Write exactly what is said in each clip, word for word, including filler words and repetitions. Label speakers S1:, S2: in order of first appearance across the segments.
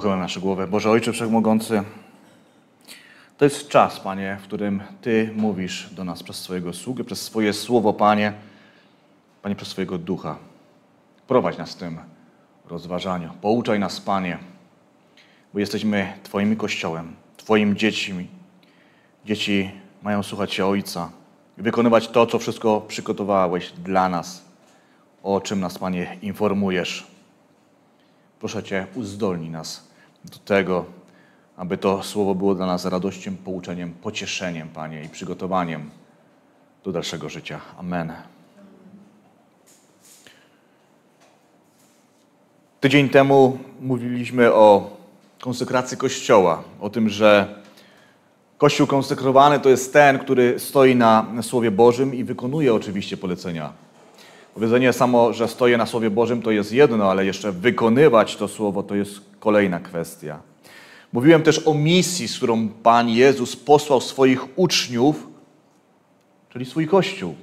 S1: Pochylmy nasze głowy. Boże Ojcze Wszechmogący, to jest czas, Panie, w którym Ty mówisz do nas przez swojego sługę, przez swoje słowo, Panie, Panie, przez swojego ducha. Prowadź nas w tym rozważaniu. Pouczaj nas, Panie, bo jesteśmy Twoim Kościołem, Twoim dziećmi. Dzieci mają słuchać się Ojca i wykonywać to, co wszystko przygotowałeś dla nas, o czym nas, Panie, informujesz. Proszę Cię, uzdolnij nas do tego, aby to słowo było dla nas radością, pouczeniem, pocieszeniem, Panie, i przygotowaniem do dalszego życia. Amen. Tydzień temu mówiliśmy o konsekracji Kościoła, o tym, że Kościół konsekrowany to jest ten, który stoi na Słowie Bożym i wykonuje oczywiście polecenia. Powiedzenie samo, że stoję na Słowie Bożym, to jest jedno, ale jeszcze wykonywać to Słowo to jest kolejna kwestia. Mówiłem też o misji, z którą Pan Jezus posłał swoich uczniów, czyli swój Kościół.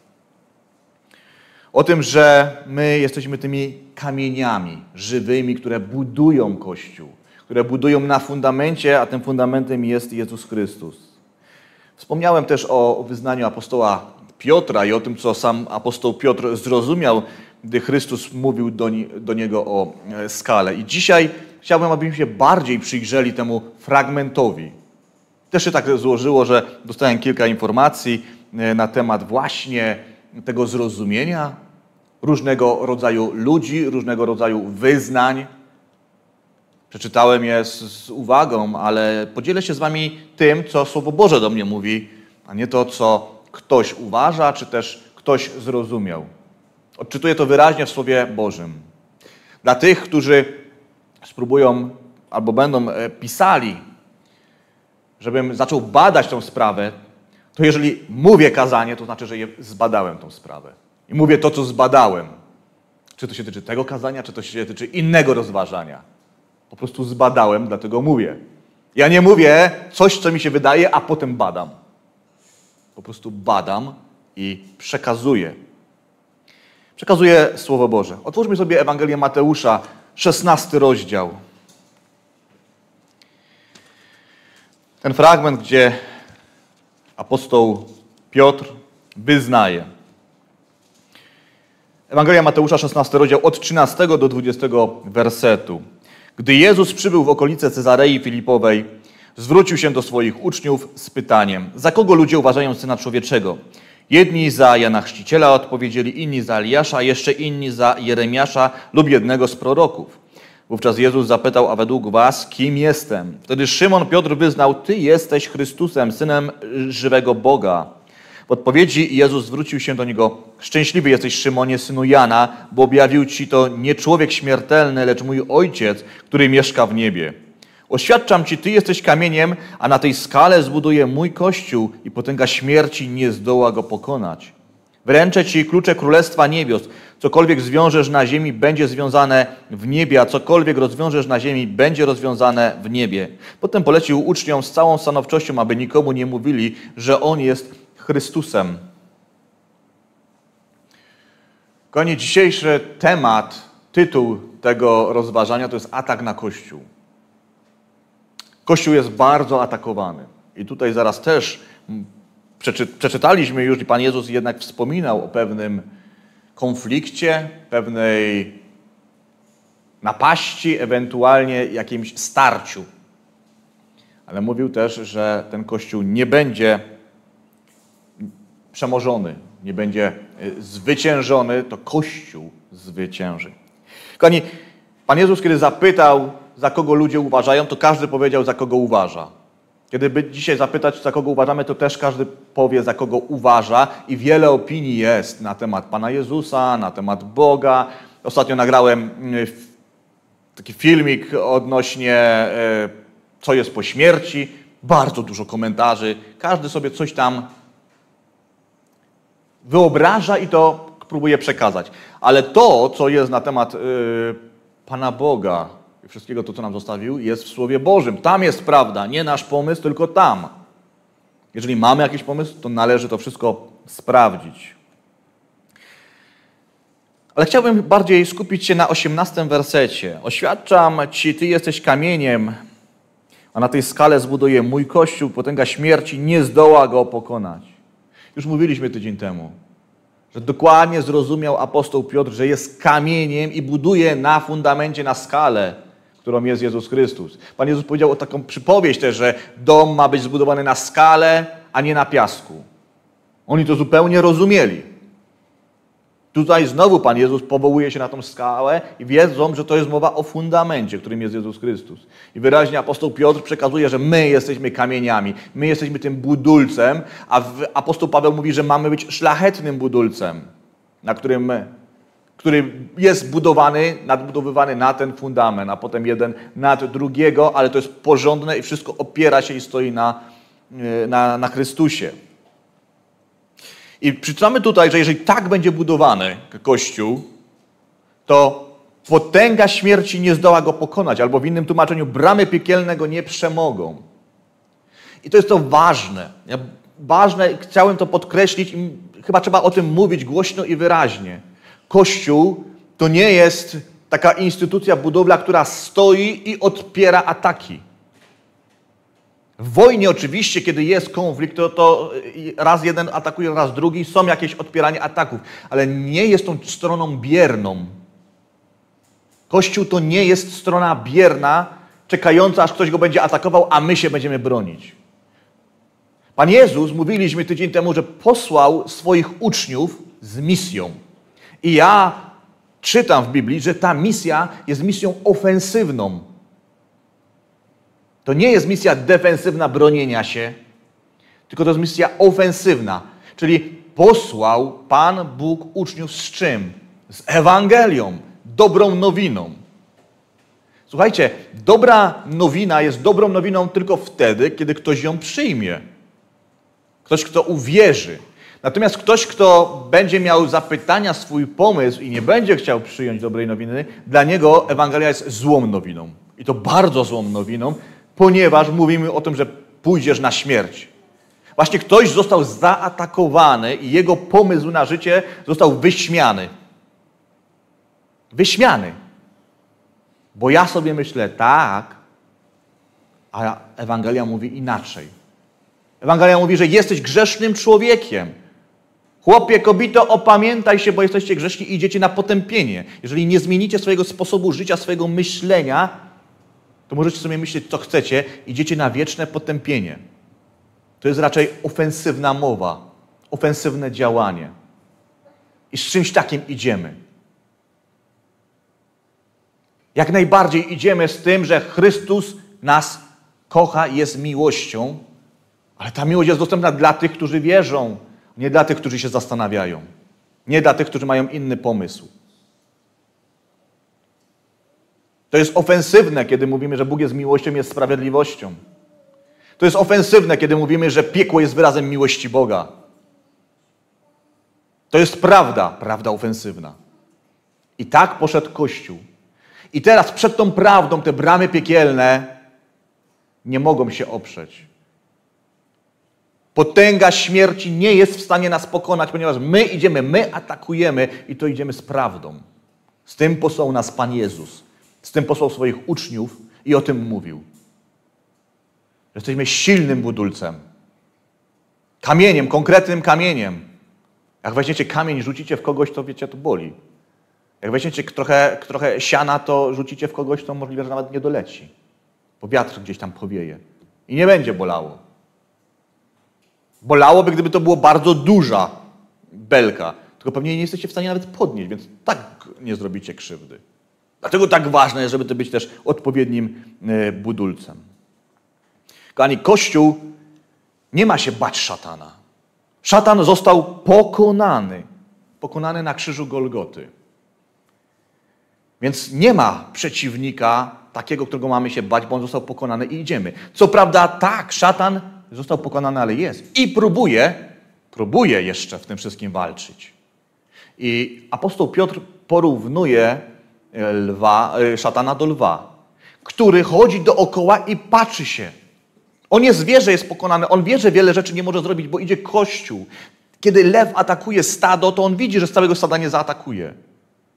S1: O tym, że my jesteśmy tymi kamieniami żywymi, które budują Kościół, które budują na fundamencie, a tym fundamentem jest Jezus Chrystus. Wspomniałem też o wyznaniu apostoła Piotra i o tym, co sam apostoł Piotr zrozumiał, gdy Chrystus mówił do, nie, do niego o skale. I dzisiaj chciałbym, abyśmy się bardziej przyjrzeli temu fragmentowi. Też się tak złożyło, że dostałem kilka informacji na temat właśnie tego zrozumienia różnego rodzaju ludzi, różnego rodzaju wyznań. Przeczytałem je z, z uwagą, ale podzielę się z wami tym, co Słowo Boże do mnie mówi, a nie to, co ktoś uważa, czy też ktoś zrozumiał. Odczytuję to wyraźnie w Słowie Bożym. Dla tych, którzy spróbują albo będą pisali, żebym zaczął badać tą sprawę, to jeżeli mówię kazanie, to znaczy, że je zbadałem tą sprawę. I mówię to, co zbadałem. Czy to się tyczy tego kazania, czy to się tyczy innego rozważania. Po prostu zbadałem, dlatego mówię. Ja nie mówię coś, co mi się wydaje, a potem badam. Po prostu badam i przekazuję. Przekazuję Słowo Boże. Otwórzmy sobie Ewangelię Mateusza, szesnasty rozdział. Ten fragment, gdzie apostoł Piotr wyznaje. Ewangelia Mateusza, szesnasty rozdział, od trzynastego do dwudziestego wersetu. Gdy Jezus przybył w okolice Cezarei Filipowej, zwrócił się do swoich uczniów z pytaniem: za kogo ludzie uważają Syna Człowieczego? Jedni za Jana Chrzciciela odpowiedzieli, inni za Eliasza, a jeszcze inni za Jeremiasza lub jednego z proroków. Wówczas Jezus zapytał: a według was kim jestem? Wtedy Szymon Piotr wyznał: Ty jesteś Chrystusem, Synem żywego Boga. W odpowiedzi Jezus zwrócił się do niego: szczęśliwy jesteś, Szymonie, synu Jana, bo objawił ci to nie człowiek śmiertelny, lecz mój Ojciec, który mieszka w niebie. Oświadczam ci, ty jesteś kamieniem, a na tej skale zbuduję mój Kościół i potęga śmierci nie zdoła go pokonać. Wręczę ci klucze Królestwa Niebios. Cokolwiek zwiążesz na ziemi, będzie związane w niebie, a cokolwiek rozwiążesz na ziemi, będzie rozwiązane w niebie. Potem polecił uczniom z całą stanowczością, aby nikomu nie mówili, że On jest Chrystusem. Kochani, dzisiejszy temat, tytuł tego rozważania to jest atak na Kościół. Kościół jest bardzo atakowany. I tutaj zaraz też przeczy, przeczytaliśmy już i Pan Jezus jednak wspominał o pewnym konflikcie, pewnej napaści, ewentualnie jakimś starciu. Ale mówił też, że ten Kościół nie będzie przemożony, nie będzie zwyciężony, to Kościół zwycięży. Kochani, Pan Jezus, kiedy zapytał, za kogo ludzie uważają, to każdy powiedział, za kogo uważa. Kiedy by dzisiaj zapytać, za kogo uważamy, to też każdy powie, za kogo uważa i wiele opinii jest na temat Pana Jezusa, na temat Boga. Ostatnio nagrałem taki filmik odnośnie co jest po śmierci. Bardzo dużo komentarzy. Każdy sobie coś tam wyobraża i to próbuje przekazać. Ale to, co jest na temat Pana Boga i wszystkiego to, co nam zostawił, jest w Słowie Bożym. Tam jest prawda, nie nasz pomysł, tylko tam. Jeżeli mamy jakiś pomysł, to należy to wszystko sprawdzić. Ale chciałbym bardziej skupić się na osiemnastym wersecie. Oświadczam Ci, Ty jesteś kamieniem, a na tej skale zbuduję mój Kościół, potęga śmierci nie zdoła go pokonać. Już mówiliśmy tydzień temu, że dokładnie zrozumiał apostoł Piotr, że jest kamieniem i buduje na fundamencie, na skalę, którą jest Jezus Chrystus. Pan Jezus powiedział o taką przypowieść też, że dom ma być zbudowany na skale, a nie na piasku. Oni to zupełnie rozumieli. Tutaj znowu Pan Jezus powołuje się na tą skałę i wiedzą, że to jest mowa o fundamencie, którym jest Jezus Chrystus. I wyraźnie apostoł Piotr przekazuje, że my jesteśmy kamieniami, my jesteśmy tym budulcem, a apostoł Paweł mówi, że mamy być szlachetnym budulcem, na którym my, który jest budowany, nadbudowywany na ten fundament, a potem jeden nad drugiego, ale to jest porządne i wszystko opiera się i stoi na, na, na Chrystusie. I przeczytamy tutaj, że jeżeli tak będzie budowany Kościół, to potęga śmierci nie zdoła go pokonać, albo w innym tłumaczeniu bramy piekielne go nie przemogą. I to jest to ważne. Ja, ważne, chciałem to podkreślić i chyba trzeba o tym mówić głośno i wyraźnie. Kościół to nie jest taka instytucja, budowla, która stoi i odpiera ataki. W wojnie oczywiście, kiedy jest konflikt, to, to raz jeden atakuje, raz drugi, są jakieś odpieranie ataków, ale nie jest tą stroną bierną. Kościół to nie jest strona bierna, czekająca, aż ktoś go będzie atakował, a my się będziemy bronić. Pan Jezus, mówiliśmy tydzień temu, że posłał swoich uczniów z misją. I ja czytam w Biblii, że ta misja jest misją ofensywną. To nie jest misja defensywna bronienia się, tylko to jest misja ofensywna. Czyli posłał Pan Bóg uczniów z czym? Z Ewangelią, dobrą nowiną. Słuchajcie, dobra nowina jest dobrą nowiną tylko wtedy, kiedy ktoś ją przyjmie. Ktoś, kto uwierzy. Natomiast ktoś, kto będzie miał zapytania, swój pomysł i nie będzie chciał przyjąć dobrej nowiny, dla niego Ewangelia jest złą nowiną. I to bardzo złą nowiną, ponieważ mówimy o tym, że pójdziesz na śmierć. Właśnie ktoś został zaatakowany i jego pomysł na życie został wyśmiany. Wyśmiany. Bo ja sobie myślę tak, a Ewangelia mówi inaczej. Ewangelia mówi, że jesteś grzesznym człowiekiem. Chłopie, kobito, opamiętaj się, bo jesteście grzeszni i idziecie na potępienie. Jeżeli nie zmienicie swojego sposobu życia, swojego myślenia, to możecie sobie myśleć, co chcecie, idziecie na wieczne potępienie. To jest raczej ofensywna mowa, ofensywne działanie. I z czymś takim idziemy. Jak najbardziej idziemy z tym, że Chrystus nas kocha i jest miłością, ale ta miłość jest dostępna dla tych, którzy wierzą, nie dla tych, którzy się zastanawiają, nie dla tych, którzy mają inny pomysł. To jest ofensywne, kiedy mówimy, że Bóg jest miłością, jest sprawiedliwością. To jest ofensywne, kiedy mówimy, że piekło jest wyrazem miłości Boga. To jest prawda, prawda ofensywna. I tak poszedł Kościół. I teraz przed tą prawdą te bramy piekielne nie mogą się oprzeć. Potęga śmierci nie jest w stanie nas pokonać, ponieważ my idziemy, my atakujemy i to idziemy z prawdą. Z tym posłał nas Pan Jezus. Z tym posłał swoich uczniów i o tym mówił. Jesteśmy silnym budulcem. Kamieniem, konkretnym kamieniem. Jak weźmiecie kamień, rzucicie w kogoś, to wiecie, to boli. Jak weźmiecie trochę, trochę siana, to rzucicie w kogoś, to możliwe, że nawet nie doleci. Bo wiatr gdzieś tam powieje. I nie będzie bolało. Bolałoby, gdyby to było bardzo duża belka. Tylko pewnie nie jesteście w stanie nawet podnieść, więc tak nie zrobicie krzywdy. Dlatego tak ważne jest, żeby to być też odpowiednim budulcem. Kochani, Kościół nie ma się bać szatana. Szatan został pokonany. Pokonany na krzyżu Golgoty. Więc nie ma przeciwnika takiego, którego mamy się bać, bo on został pokonany i idziemy. Co prawda tak, szatan został pokonany, ale jest. I próbuje, próbuje jeszcze w tym wszystkim walczyć. I apostoł Piotr porównuje lwa, szatana do lwa, który chodzi dookoła i patrzy się. On jest, wie, że jest pokonany, on wie, że wiele rzeczy nie może zrobić, bo idzie Kościół. Kiedy lew atakuje stado, to on widzi, że z całego stada nie zaatakuje.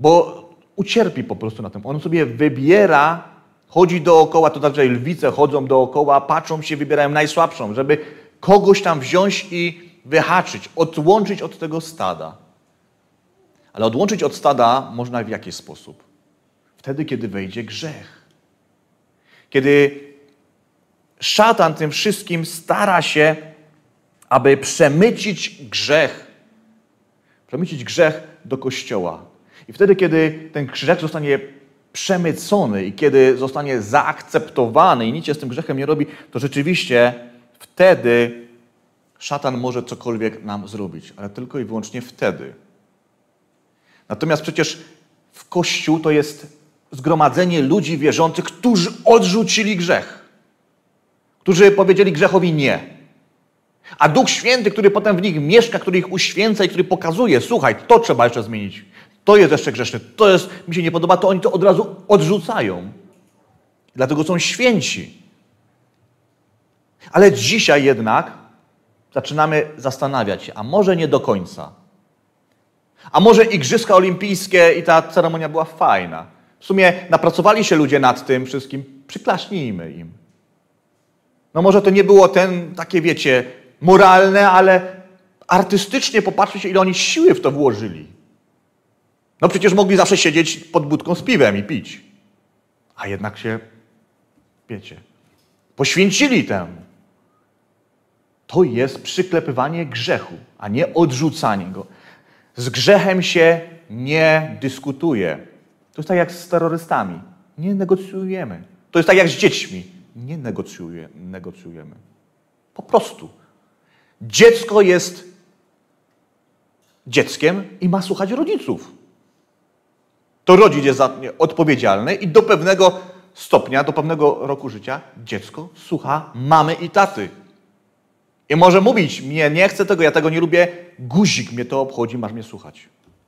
S1: bo ucierpi po prostu na tym. On sobie wybiera, chodzi dookoła, to znaczy lwice chodzą dookoła, patrzą się, wybierają najsłabszą, żeby kogoś tam wziąć i wyhaczyć, odłączyć od tego stada. Ale odłączyć od stada można w jaki sposób? Wtedy, kiedy wejdzie grzech. Kiedy szatan tym wszystkim stara się, aby przemycić grzech. Przemycić grzech do Kościoła. I wtedy, kiedy ten grzech zostanie przemycony i kiedy zostanie zaakceptowany i nic się z tym grzechem nie robi, to rzeczywiście wtedy szatan może cokolwiek nam zrobić. Ale tylko i wyłącznie wtedy. Natomiast przecież w Kościół to jest zgromadzenie ludzi wierzących, którzy odrzucili grzech. Którzy powiedzieli grzechowi nie. A Duch Święty, który potem w nich mieszka, który ich uświęca i który pokazuje, słuchaj, to trzeba jeszcze zmienić. To jest jeszcze grzeszne, to jest, mi się nie podoba, to oni to od razu odrzucają. Dlatego są święci. Ale dzisiaj jednak zaczynamy zastanawiać się, a może nie do końca. A może Igrzyska Olimpijskie i ta ceremonia była fajna. W sumie napracowali się ludzie nad tym wszystkim, przyklaśnijmy im. No może to nie było ten, takie wiecie, moralne, ale artystycznie popatrzcie, ile oni siły w to włożyli. No przecież mogli zawsze siedzieć pod budką z piwem i pić. A jednak się, wiecie, poświęcili temu. To jest przyklepywanie grzechu, a nie odrzucanie go. Z grzechem się nie dyskutuje. To jest tak jak z terrorystami. Nie negocjujemy. To jest tak jak z dziećmi. Nie negocjuje, negocjujemy. Po prostu. Dziecko jest dzieckiem i ma słuchać rodziców. To rodzic jest za nie odpowiedzialny i do pewnego stopnia, do pewnego roku życia dziecko słucha mamy i taty. I może mówić, mnie nie chcę tego, ja tego nie lubię, guzik mnie to obchodzi, masz mnie słuchać.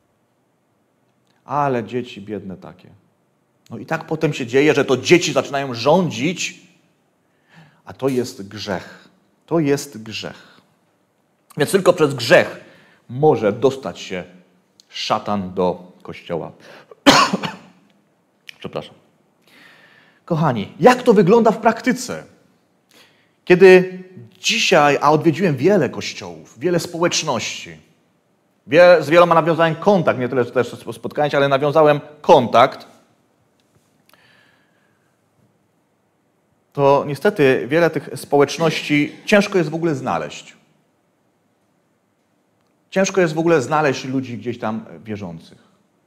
S1: Ale dzieci biedne takie. No i tak potem się dzieje, że to dzieci zaczynają rządzić, a to jest grzech. To jest grzech. Więc tylko przez grzech może dostać się szatan do Kościoła. Przepraszam. Kochani, jak to wygląda w praktyce? Kiedy dzisiaj, a odwiedziłem wiele kościołów, wiele społeczności, wie, z wieloma nawiązałem kontakt, nie tyle też spotkałem się, ale nawiązałem kontakt, to niestety wiele tych społeczności ciężko jest w ogóle znaleźć. Ciężko jest w ogóle znaleźć ludzi gdzieś tam wierzących.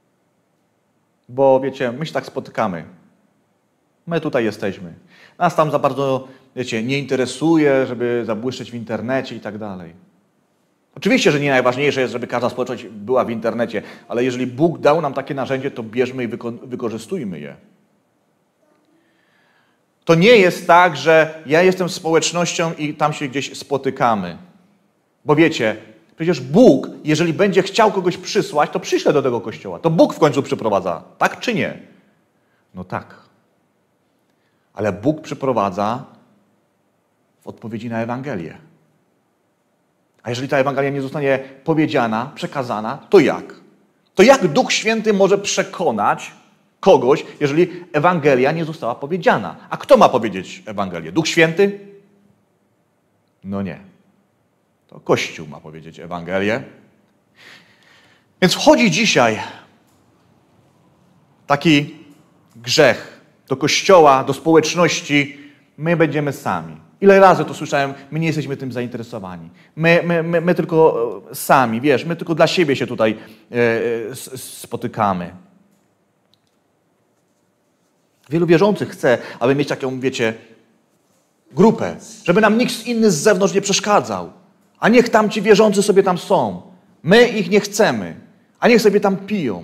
S1: Bo wiecie, my się tak spotykamy. My tutaj jesteśmy. Nas tam za bardzo, wiecie, nie interesuje, żeby zabłyszczeć w internecie i tak dalej. Oczywiście, że nie najważniejsze jest, żeby każda społeczność była w internecie, ale jeżeli Bóg dał nam takie narzędzie, to bierzmy i wyko- wykorzystujmy je. To nie jest tak, że ja jestem społecznością i tam się gdzieś spotykamy. Bo wiecie, przecież Bóg, jeżeli będzie chciał kogoś przysłać, to przyśle do tego kościoła. To Bóg w końcu przyprowadza. Tak czy nie? No tak. Ale Bóg przyprowadza w odpowiedzi na Ewangelię. A jeżeli ta Ewangelia nie zostanie powiedziana, przekazana, to jak? To jak Duch Święty może przekonać kogoś, jeżeli Ewangelia nie została powiedziana? A kto ma powiedzieć Ewangelię? Duch Święty? No nie. To Kościół ma powiedzieć Ewangelię. Więc wchodzi dzisiaj taki grzech do Kościoła, do społeczności. My będziemy sami. Ile razy to słyszałem, my nie jesteśmy tym zainteresowani. My, my, my, my tylko sami, wiesz, my tylko dla siebie się tutaj e, spotykamy. Wielu wierzących chce, aby mieć taką, wiecie, grupę, żeby nam nikt inny z zewnątrz nie przeszkadzał. A niech tam ci wierzący sobie tam są. My ich nie chcemy, a niech sobie tam piją.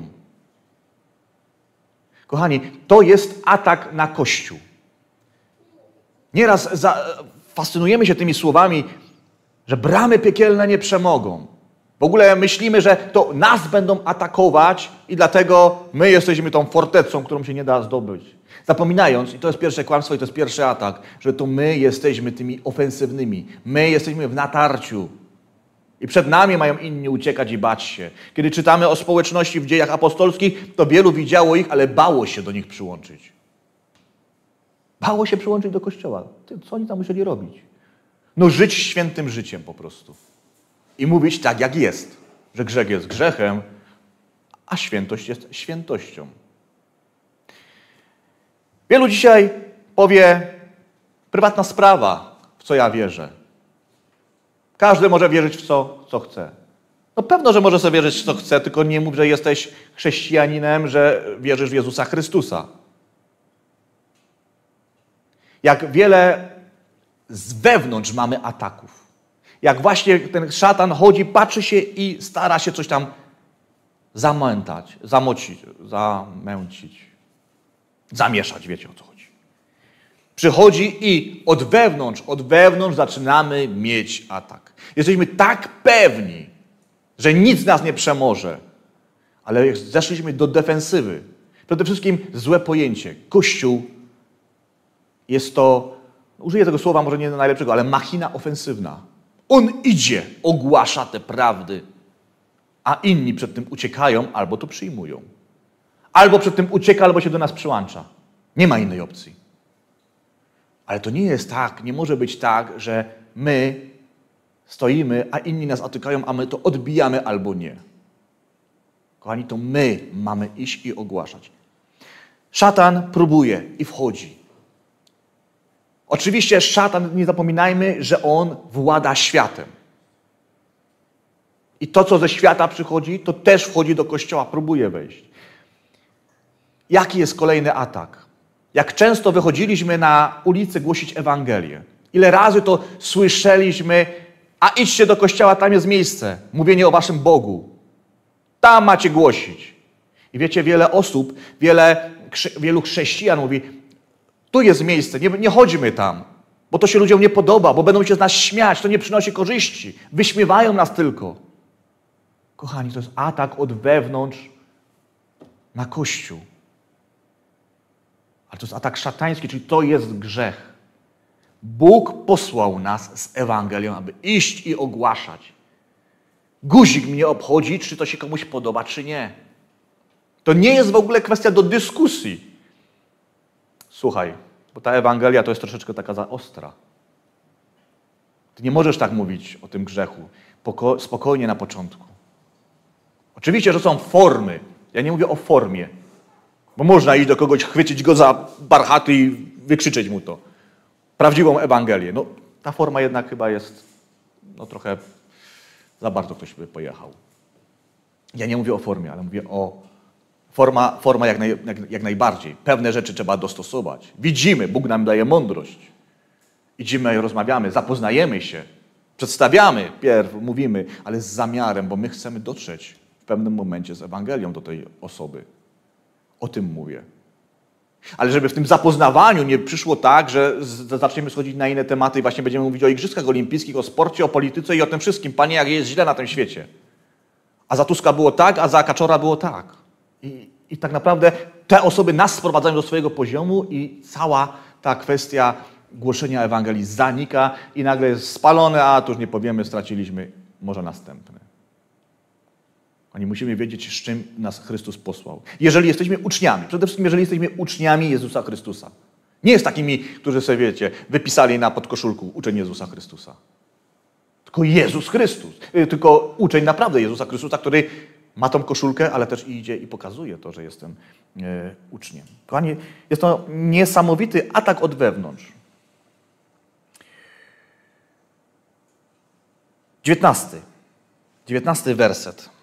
S1: Kochani, to jest atak na Kościół. Nieraz za, fascynujemy się tymi słowami, że bramy piekielne nie przemogą. W ogóle myślimy, że to nas będą atakować i dlatego my jesteśmy tą fortecą, którą się nie da zdobyć. Zapominając, i to jest pierwsze kłamstwo i to jest pierwszy atak, że to my jesteśmy tymi ofensywnymi. My jesteśmy w natarciu. I przed nami mają inni uciekać i bać się. Kiedy czytamy o społeczności w dziejach apostolskich, to wielu widziało ich, ale bało się do nich przyłączyć. Bało się przyłączyć do Kościoła. Co oni tam musieli robić? No żyć świętym życiem po prostu. I mówić tak, jak jest. Że grzech jest grzechem, a świętość jest świętością. Wielu dzisiaj powie, prywatna sprawa, w co ja wierzę. Każdy może wierzyć w co, co chce. No pewno, że może sobie wierzyć w co chce, tylko nie mów, że jesteś chrześcijaninem, że wierzysz w Jezusa Chrystusa. Jak wiele z wewnątrz mamy ataków. Jak właśnie ten szatan chodzi, patrzy się i stara się coś tam zamętać, zamocić, zamęcić, zamieszać, wiecie o co chodzi. Przychodzi i od wewnątrz, od wewnątrz zaczynamy mieć atak. Jesteśmy tak pewni, że nic nas nie przemoże, ale jak zeszliśmy do defensywy, przede wszystkim złe pojęcie. Kościół jest to, użyję tego słowa może nie najlepszego, ale machina ofensywna. On idzie, ogłasza te prawdy, a inni przed tym uciekają albo to przyjmują. Albo przed tym ucieka, albo się do nas przyłącza. Nie ma innej opcji. Ale to nie jest tak, nie może być tak, że my stoimy, a inni nas atakują, a my to odbijamy albo nie. Kochani, to my mamy iść i ogłaszać. Szatan próbuje i wchodzi. Oczywiście szatan, nie zapominajmy, że on włada światem. I to, co ze świata przychodzi, to też wchodzi do Kościoła, próbuje wejść. Jaki jest kolejny atak? Jak często wychodziliśmy na ulicę głosić Ewangelię. Ile razy to słyszeliśmy, a idźcie do Kościoła, tam jest miejsce. Mówienie o waszym Bogu. Tam macie głosić. I wiecie, wiele osób, wiele, wielu chrześcijan mówi, tu jest miejsce, nie, nie chodźmy tam, bo to się ludziom nie podoba, bo będą się z nas śmiać, to nie przynosi korzyści. Wyśmiewają nas tylko. Kochani, to jest atak od wewnątrz na Kościół. Ale to jest atak szatański, czyli to jest grzech. Bóg posłał nas z Ewangelią, aby iść i ogłaszać. Guzik mnie obchodzi, czy to się komuś podoba, czy nie. To nie jest w ogóle kwestia do dyskusji. Słuchaj, bo ta Ewangelia to jest troszeczkę taka za ostra. Ty nie możesz tak mówić o tym grzechu. Poko- spokojnie na początku. Oczywiście, że są formy. Ja nie mówię o formie. Bo można iść do kogoś, chwycić go za barchaty i wykrzyczeć mu to. Prawdziwą Ewangelię. No, ta forma jednak chyba jest no trochę za bardzo ktoś by pojechał. Ja nie mówię o formie, ale mówię o forma, forma jak, naj, jak, jak najbardziej. Pewne rzeczy trzeba dostosować. Widzimy, Bóg nam daje mądrość. Idziemy, rozmawiamy, zapoznajemy się, przedstawiamy, pierw mówimy, ale z zamiarem, bo my chcemy dotrzeć w pewnym momencie z Ewangelią do tej osoby. O tym mówię. Ale żeby w tym zapoznawaniu nie przyszło tak, że zaczniemy schodzić na inne tematy i właśnie będziemy mówić o Igrzyskach Olimpijskich, o sporcie, o polityce i o tym wszystkim. Panie, jak jest źle na tym świecie. A za Tuska było tak, a za Kaczora było tak. I, i tak naprawdę te osoby nas sprowadzają do swojego poziomu i cała ta kwestia głoszenia Ewangelii zanika i nagle jest spalone, a to już nie powiemy, straciliśmy, może następne. Oni musimy wiedzieć, z czym nas Chrystus posłał. Jeżeli jesteśmy uczniami, przede wszystkim jeżeli jesteśmy uczniami Jezusa Chrystusa. Nie jest takimi, którzy sobie, wiecie, wypisali na podkoszulku uczeń Jezusa Chrystusa. Tylko Jezus Chrystus. Tylko uczeń naprawdę Jezusa Chrystusa, który ma tą koszulkę, ale też idzie i pokazuje to, że jestem e, uczniem. Kochani, jest to niesamowity atak od wewnątrz. Dziewiętnasty. Dziewiętnasty werset.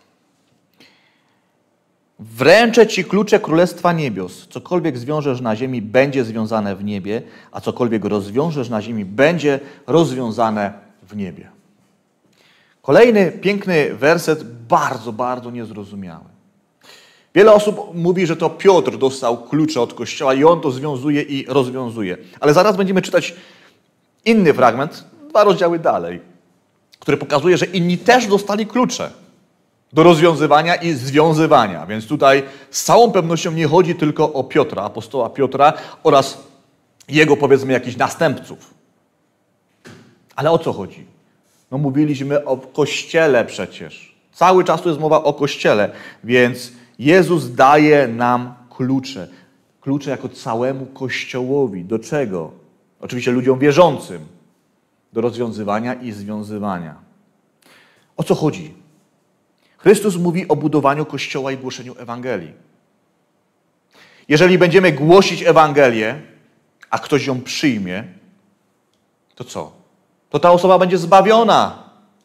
S1: Wręczę Ci klucze Królestwa Niebios. Cokolwiek zwiążesz na ziemi, będzie związane w niebie, a cokolwiek rozwiążesz na ziemi, będzie rozwiązane w niebie. Kolejny piękny werset, bardzo, bardzo niezrozumiały. Wiele osób mówi, że to Piotr dostał klucze od Kościoła i on to związuje i rozwiązuje. Ale zaraz będziemy czytać inny fragment, dwa rozdziały dalej, który pokazuje, że inni też dostali klucze do rozwiązywania i związywania. Więc tutaj z całą pewnością nie chodzi tylko o Piotra, apostoła Piotra oraz jego, powiedzmy, jakichś następców. Ale o co chodzi? No mówiliśmy o Kościele przecież. Cały czas tu jest mowa o Kościele, więc Jezus daje nam klucze. Klucze jako całemu Kościołowi. Do czego? Oczywiście ludziom wierzącym. Do rozwiązywania i związywania. O co chodzi? Chrystus mówi o budowaniu Kościoła i głoszeniu Ewangelii. Jeżeli będziemy głosić Ewangelię, a ktoś ją przyjmie, to co? To ta osoba będzie zbawiona.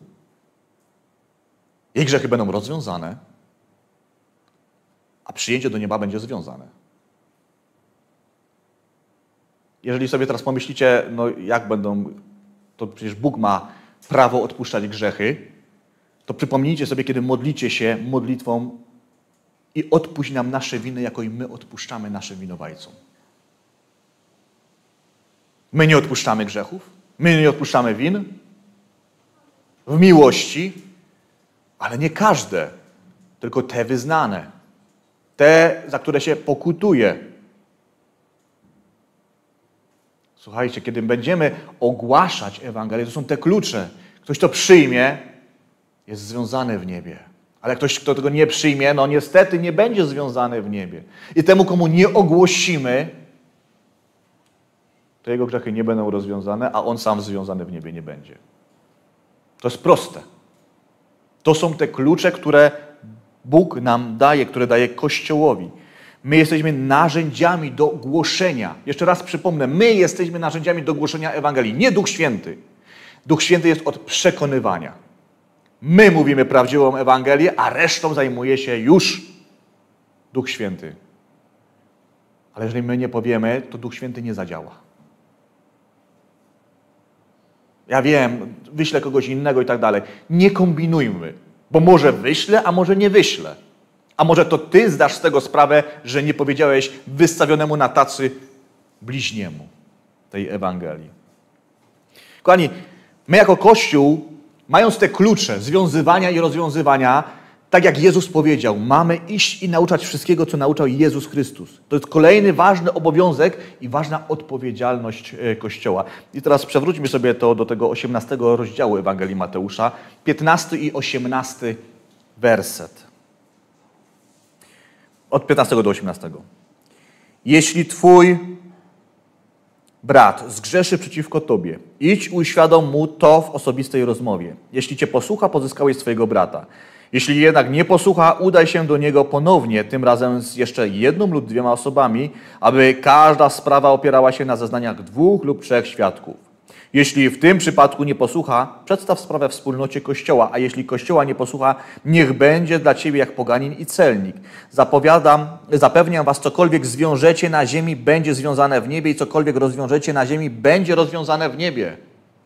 S1: Jej grzechy będą rozwiązane, a przyjęcie do nieba będzie związane. Jeżeli sobie teraz pomyślicie, no jak będą, to przecież Bóg ma prawo odpuszczać grzechy, to przypomnijcie sobie, kiedy modlicie się modlitwą i odpuść nam nasze winy, jako i my odpuszczamy naszym winowajcom. My nie odpuszczamy grzechów, my nie odpuszczamy win w miłości, ale nie każde, tylko te wyznane, te, za które się pokutuje. Słuchajcie, kiedy będziemy ogłaszać Ewangelię, to są te klucze. Ktoś to przyjmie, jest związany w niebie. Ale ktoś, kto tego nie przyjmie, no niestety nie będzie związany w niebie. I temu, komu nie ogłosimy, to jego grzechy nie będą rozwiązane, a on sam związany w niebie nie będzie. To jest proste. To są te klucze, które Bóg nam daje, które daje Kościołowi. My jesteśmy narzędziami do głoszenia. Jeszcze raz przypomnę, my jesteśmy narzędziami do głoszenia Ewangelii, nie Duch Święty. Duch Święty jest od przekonywania. My mówimy prawdziwą Ewangelię, a resztą zajmuje się już Duch Święty. Ale jeżeli my nie powiemy, to Duch Święty nie zadziała. Ja wiem, wyślę kogoś innego i tak dalej. Nie kombinujmy, bo może wyślę, a może nie wyślę. A może to ty zdasz z tego sprawę, że nie powiedziałeś wystawionemu na tacy bliźniemu tej Ewangelii. Kochani, my jako Kościół, mając te klucze związywania i rozwiązywania, tak jak Jezus powiedział, mamy iść i nauczać wszystkiego, co nauczał Jezus Chrystus. To jest kolejny ważny obowiązek i ważna odpowiedzialność Kościoła. I teraz przewróćmy sobie to do tego osiemnastego rozdziału Ewangelii Mateusza, piętnasty i osiemnasty werset. Od piętnastego do osiemnastego. Jeśli twój brat zgrzeszy przeciwko tobie, idź uświadom mu to w osobistej rozmowie. Jeśli cię posłucha, pozyskałeś swojego brata. Jeśli jednak nie posłucha, udaj się do niego ponownie, tym razem z jeszcze jedną lub dwiema osobami, aby każda sprawa opierała się na zeznaniach dwóch lub trzech świadków. Jeśli w tym przypadku nie posłucha, przedstaw sprawę wspólnocie Kościoła, a jeśli Kościoła nie posłucha, niech będzie dla ciebie jak poganin i celnik. Zapowiadam, zapewniam was, cokolwiek zwiążecie na ziemi, będzie związane w niebie i cokolwiek rozwiążecie na ziemi, będzie rozwiązane w niebie.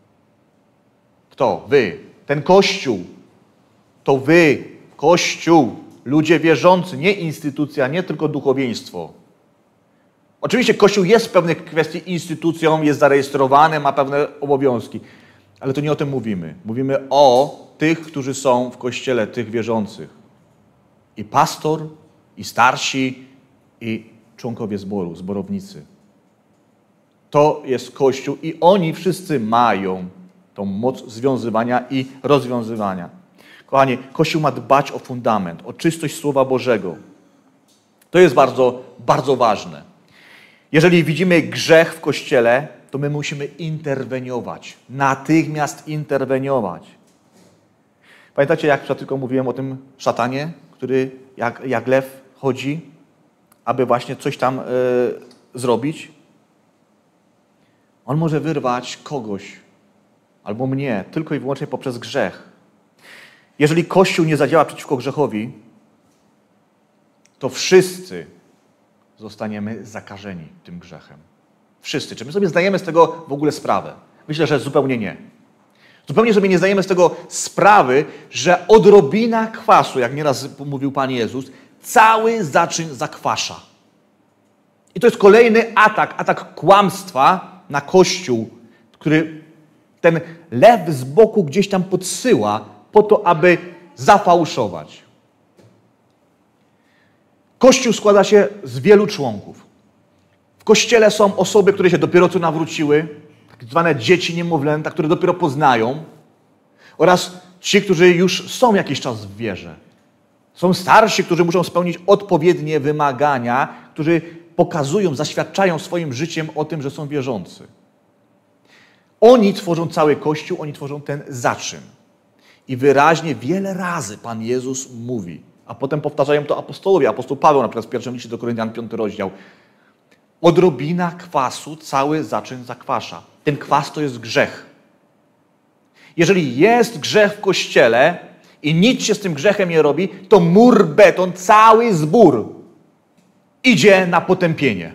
S1: Kto? Wy. Ten Kościół. To wy, Kościół, ludzie wierzący, nie instytucja, nie tylko duchowieństwo. Oczywiście Kościół jest w pewnych kwestiach instytucją, jest zarejestrowany, ma pewne obowiązki, ale to nie o tym mówimy. Mówimy o tych, którzy są w Kościele, tych wierzących. I pastor, i starsi, i członkowie zboru, zborownicy. To jest Kościół i oni wszyscy mają tą moc związywania i rozwiązywania. Kochani, Kościół ma dbać o fundament, o czystość Słowa Bożego. To jest bardzo, bardzo ważne. Jeżeli widzimy grzech w Kościele, to my musimy interweniować. Natychmiast interweniować. Pamiętacie, jak przed chwilą mówiłem o tym szatanie, który jak, jak lew chodzi, aby właśnie coś tam y, zrobić? On może wyrwać kogoś albo mnie tylko i wyłącznie poprzez grzech. Jeżeli Kościół nie zadziała przeciwko grzechowi, to wszyscy zostaniemy zakażeni tym grzechem. Wszyscy. Czy my sobie zdajemy z tego w ogóle sprawę? Myślę, że zupełnie nie. Zupełnie sobie nie zdajemy z tego sprawy, że odrobina kwasu, jak nieraz mówił Pan Jezus, cały zaczyn zakwasza. I to jest kolejny atak, atak kłamstwa na Kościół, który ten lew z boku gdzieś tam podsyła po to, aby zafałszować. Kościół składa się z wielu członków. W Kościele są osoby, które się dopiero co nawróciły, tak zwane dzieci niemowlęta, które dopiero poznają. oraz ci, którzy już są jakiś czas w wierze. Są starsi, którzy muszą spełnić odpowiednie wymagania, którzy pokazują, zaświadczają swoim życiem o tym, że są wierzący. Oni tworzą cały Kościół, oni tworzą ten zaczyn. I wyraźnie wiele razy Pan Jezus mówi, a potem powtarzają to apostołowie. Apostoł Paweł na przykład w pierwszym liście do Koryntian, piąty rozdział. Odrobina kwasu cały zaczyn zakwasza. Ten kwas to jest grzech. Jeżeli jest grzech w Kościele i nic się z tym grzechem nie robi, to mur beton, cały zbór idzie na potępienie.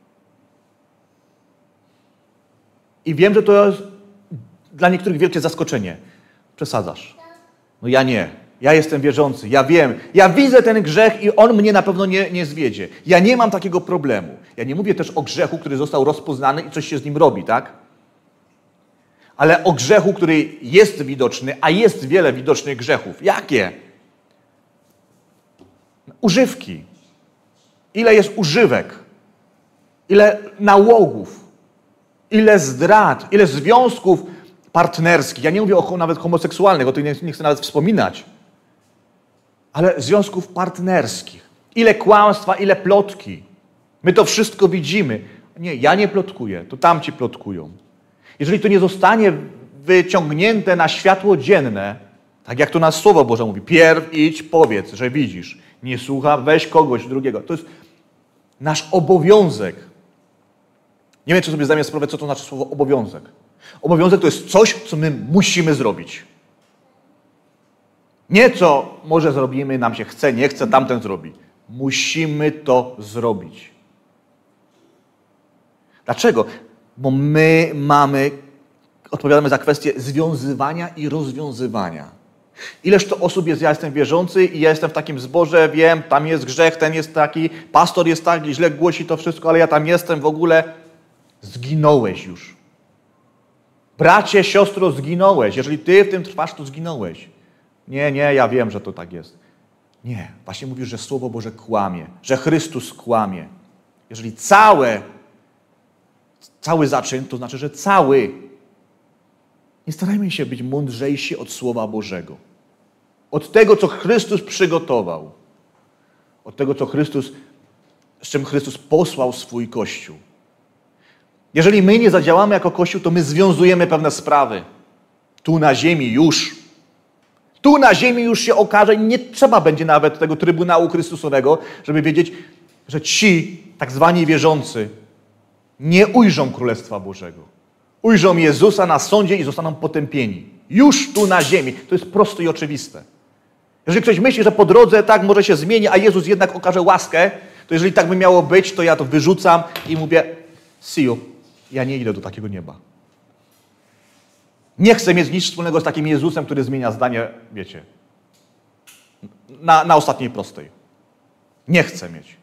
S1: I wiem, że to jest dla niektórych wielkie zaskoczenie. Przesadzasz. No ja nie. Ja jestem wierzący. Ja wiem. Ja widzę ten grzech i on mnie na pewno nie, nie zwiedzie. Ja nie mam takiego problemu. Ja nie mówię też o grzechu, który został rozpoznany i coś się z nim robi, tak? Ale o grzechu, który jest widoczny, a jest wiele widocznych grzechów. Jakie? Używki. Ile jest używek? Ile nałogów? Ile zdrad? Ile związków partnerskich? Ja nie mówię o nawet homoseksualnych, o tym nie, nie chcę nawet wspominać. Ale związków partnerskich. Ile kłamstwa, ile plotki. My to wszystko widzimy. Nie, ja nie plotkuję, to tamci plotkują. Jeżeli to nie zostanie wyciągnięte na światło dzienne, tak jak to nas Słowo Boże mówi, pierw idź, powiedz, że widzisz. Nie słucha, weź kogoś drugiego. To jest nasz obowiązek. Nie wiem, czy sobie zdajemy sprawę, co to znaczy słowo obowiązek. Obowiązek to jest coś, co my musimy zrobić. Nie co może zrobimy, nam się chce, nie chce, tamten zrobi. Musimy to zrobić. Dlaczego? Bo my mamy, odpowiadamy za kwestię związywania i rozwiązywania. Ileż to osób jest, ja jestem wierzący i ja jestem w takim zborze, wiem, tam jest grzech, ten jest taki, pastor jest taki, źle głosi to wszystko, ale ja tam jestem w ogóle. Zginąłeś już. Bracie, siostro, zginąłeś. Jeżeli ty w tym trwasz, to zginąłeś. Nie, nie, ja wiem, że to tak jest. Nie, właśnie mówisz, że Słowo Boże kłamie, że Chrystus kłamie. Jeżeli całe, cały zaczyn, to znaczy, że cały. Nie starajmy się być mądrzejsi od Słowa Bożego. Od tego, co Chrystus przygotował. Od tego, co Chrystus, z czym Chrystus posłał swój Kościół. Jeżeli my nie zadziałamy jako Kościół, to my związujemy pewne sprawy. Tu na ziemi już. Tu na ziemi już się okaże i nie trzeba będzie nawet tego Trybunału Chrystusowego, żeby wiedzieć, że ci tak zwani wierzący nie ujrzą Królestwa Bożego. Ujrzą Jezusa na sądzie i zostaną potępieni. Już tu na ziemi. To jest proste i oczywiste. Jeżeli ktoś myśli, że po drodze tak może się zmieni, a Jezus jednak okaże łaskę, to jeżeli tak by miało być, to ja to wyrzucam i mówię, see you. Ja nie idę do takiego nieba. Nie chcę mieć nic wspólnego z takim Jezusem, który zmienia zdanie, wiecie, na, na ostatniej prostej. Nie chcę mieć.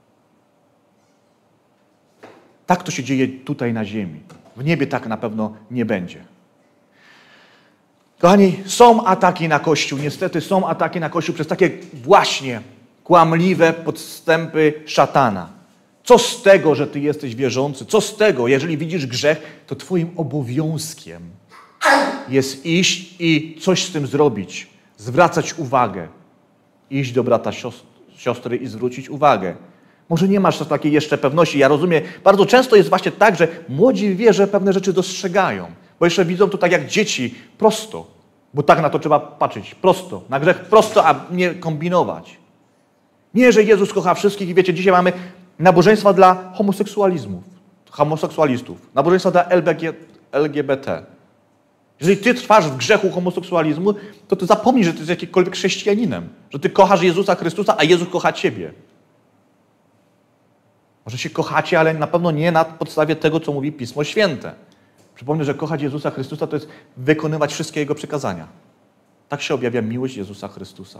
S1: Tak to się dzieje tutaj na ziemi. W niebie tak na pewno nie będzie. Kochani, są ataki na Kościół. Niestety są ataki na Kościół przez takie właśnie kłamliwe podstępy szatana. Co z tego, że ty jesteś wierzący? Co z tego, jeżeli widzisz grzech, to twoim obowiązkiem jest iść i coś z tym zrobić. Zwracać uwagę. Iść do brata, siostry i zwrócić uwagę. Może nie masz takiej jeszcze pewności. Ja rozumiem, bardzo często jest właśnie tak, że młodzi w wierze pewne rzeczy dostrzegają. Bo jeszcze widzą to tak jak dzieci, prosto. Bo tak na to trzeba patrzeć. Prosto. Na grzech prosto, a nie kombinować. Nie, że Jezus kocha wszystkich i wiecie, dzisiaj mamy nabożeństwa dla homoseksualizmów, homoseksualistów, nabożeństwa dla L G B T. Jeżeli ty trwasz w grzechu homoseksualizmu, to ty zapomnij, że ty jesteś jakimkolwiek chrześcijaninem, że ty kochasz Jezusa Chrystusa, a Jezus kocha ciebie. Może się kochacie, ale na pewno nie na podstawie tego, co mówi Pismo Święte. Przypomnę, że kochać Jezusa Chrystusa to jest wykonywać wszystkie Jego przykazania. Tak się objawia miłość Jezusa Chrystusa.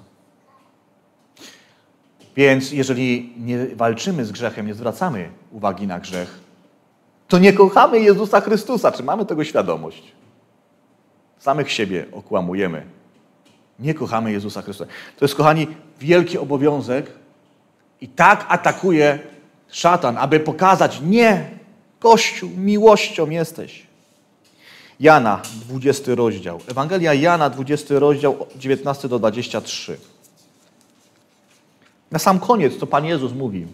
S1: Więc jeżeli nie walczymy z grzechem, nie zwracamy uwagi na grzech, to nie kochamy Jezusa Chrystusa. Czy mamy tego świadomość? Samych siebie okłamujemy. Nie kochamy Jezusa Chrystusa. To jest, kochani, wielki obowiązek i tak atakuje szatan, aby pokazać, nie, Kościół, miłością jesteś. Jana, dwudziesty rozdział. Ewangelia Jana, dwudziesty rozdział, dziewiętnasty do dwudziestego trzeciego. Na sam koniec, co Pan Jezus mówi.